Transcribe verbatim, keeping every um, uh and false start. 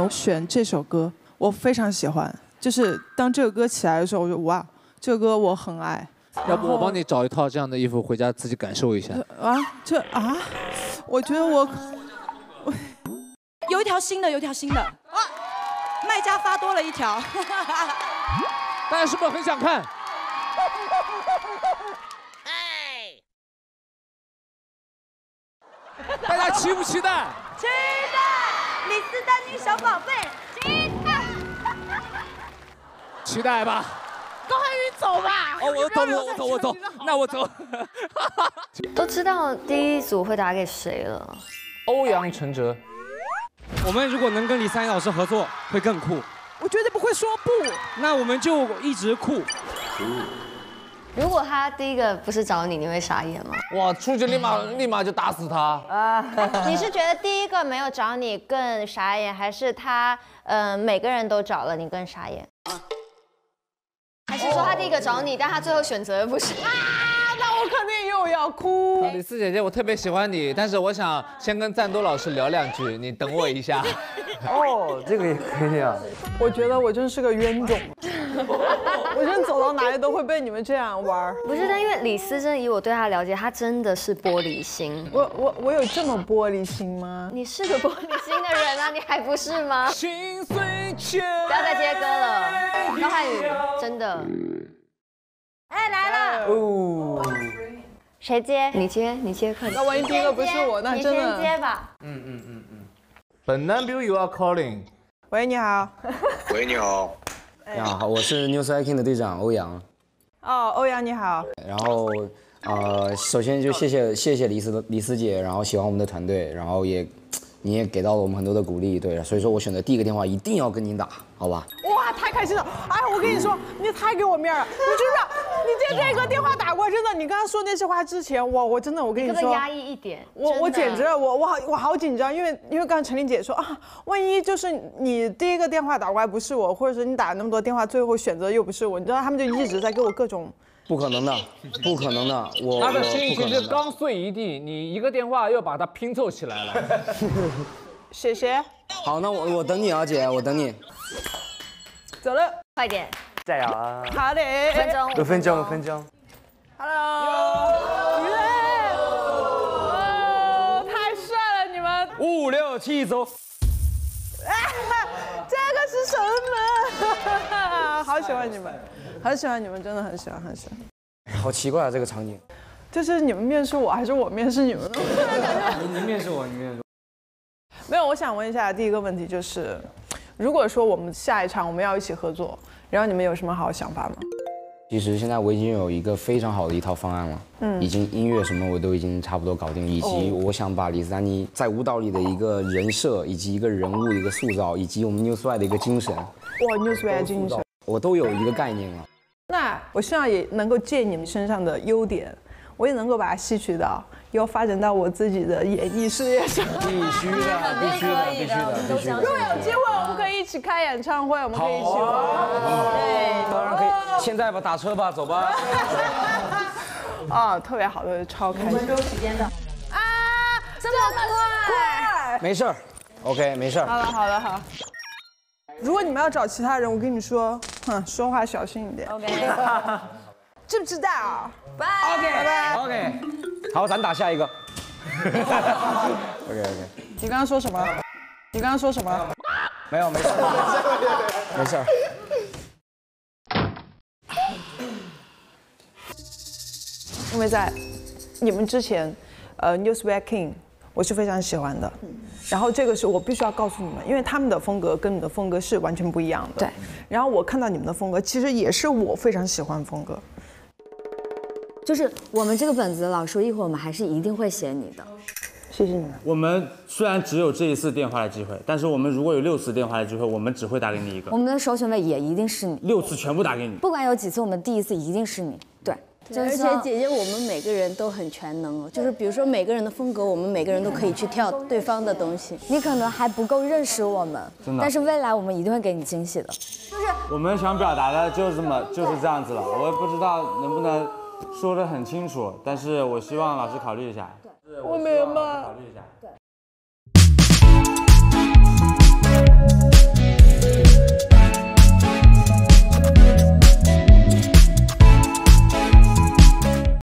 么选这首歌，我非常喜欢。就是当这个歌起来的时候，我就哇，这个歌我很爱。 要不我帮你找一套这样的衣服回家自己感受一下。 啊，这啊，我觉得我我有一条新的，有一条新的。啊，卖家发多了一条。 大家是不是很想看？大家期不期待？ 期待，李斯丹妮小宝贝，期待。 期待吧。 高瀚宇走吧。 哦，我走，我走，我走，那我走。 都知道第一组会打给谁了？ 欧阳承哲。 我们如果能跟李三一老师合作，会更酷。 我绝对不会说不。 那我们就一直酷。 如果他第一个不是找你，你会傻眼吗？ 哇，出去立马立马就打死他。 啊，你是觉得第一个没有找你更傻眼，还是他呃每个人都找了你更傻眼？ 还是说他第一个找你，但他最后选择的不是？ 啊，那我肯定又要哭。 李四姐姐，我特别喜欢你，但是我想先跟赞多老师聊两句，你等我一下。 哦，这个也可以啊。 我觉得我真是个冤种，我真走到哪里都会被你们这样玩。 不是，但因为李斯真以我对他了解，他真的是玻璃心。 我我我有这么玻璃心吗？ 你是个玻璃心的人啊，你还不是吗？ 心碎却不要再接歌了，高瀚宇，真的。 哎，来了。 哦。 谁接？ 你接，你接，快点。 那万一第一个不是我，那真的。 你先接吧。 嗯嗯嗯嗯。本男 view you are calling。 喂，你好。 喂，你好。 你好，我是 News Viking 的队长欧阳。 哦，欧阳你好。 然后呃，首先就谢谢谢谢李思李思姐，然后喜欢我们的团队，然后也你也给到了我们很多的鼓励，对，所以说我选择第一个电话一定要跟你打，好吧？ 哇，太开心了！哎，我跟你说，你太给我面了，你知不知道？你接这个电话打过，真的，你刚刚说那些话之前，我我真的，我跟你说， 你压抑一点， 我我简直我我好我好紧张，因为因为刚刚陈琳姐说啊，万一就是你第一个电话打过来不是我，或者是你打那么多电话，最后选择又不是我，你知道他们就一直在给我各种。 不可能的，不可能的，我他的心其实刚碎一地，你一个电话又把它拼凑起来了。 谢谢。 好，那我我等你啊，姐，我等你。 走了， 快点， 加油啊！ 好的， 分钟， 五分钟，五分钟。 Hello， 耶！哦，太帅了，你们。 五六七走。 啊，这个是什么？好喜欢你们，很喜欢你们，真的很喜欢，很喜欢。 好奇怪啊，这个场景。 这是你们面试我，还是我面试你们呢？ 你你面试我，你面试我。 没有，我想问一下，第一个问题就是，如果说我们下一场我们要一起合作，然后你们有什么好想法吗？ 其实现在我已经有一个非常好的一套方案了，嗯，已经音乐什么我都已经差不多搞定，以及我想把李斯丹妮在舞蹈里的一个人设，以及一个人物的一个塑造，以及我们 Newsway 的一个精神， 哇 ，Newsway 精神， 我都有一个概念了。 那我希望也能够借你们身上的优点，我也能够把它吸取到，以后发展到我自己的演艺事业上。 必须的，必须的，必须的，必须的。 如果有机会，我们可以一起开演唱会，我们可以一起玩。 对，当然可以。现在吧，打车吧，走吧。 啊，特别好的，超开心。我们有时间的。啊，这么快？ 没事儿 ，OK， 没事儿。 好了，好了，好。如果你们要找其他人，我跟你说，哼，说话小心一点。 OK。 知不知道？ 拜。 OK， 拜拜。OK。好，咱打下一个。OK OK。 你刚刚说什么？你刚刚说什么？ 没有，没事，没事。 因为在你们之前，呃 ，Newsway King 我是非常喜欢的。然后这个是我必须要告诉你们，因为他们的风格跟你的风格是完全不一样的。 对。 然后我看到你们的风格，其实也是我非常喜欢的风格。 就是我们这个本子，老说一会儿我们还是一定会写你的。 谢谢你们。 我们虽然只有这一次电话的机会，但是我们如果有六次电话的机会，我们只会打给你一个。 我们的首选位也一定是你。 六次全部打给你。 不管有几次，我们第一次一定是你。对。 而且姐姐，我们每个人都很全能哦，就是比如说每个人的风格，我们每个人都可以去跳对方的东西。 你可能还不够认识我们， 真的。 但是未来我们一定会给你惊喜的。 就是我们想表达的就是这么就是这样子了，我也不知道能不能说得很清楚，但是我希望老师考虑一下。 我明白。 考虑一下。